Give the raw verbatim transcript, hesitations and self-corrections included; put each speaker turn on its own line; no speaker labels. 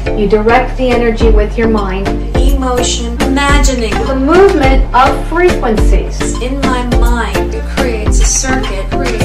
You direct the energy with your mind.
Emotion, imagining.
The movement of frequencies.
In my mind, it creates a circuit. Creates